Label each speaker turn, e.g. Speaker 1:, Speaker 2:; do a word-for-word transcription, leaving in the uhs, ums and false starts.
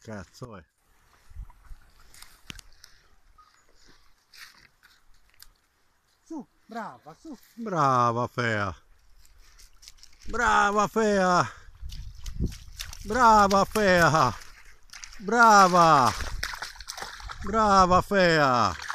Speaker 1: cazzo è?
Speaker 2: Su, brava, su.
Speaker 1: Brava Fea. Brava Fea. Brava Fea. Brava. Brava Fea.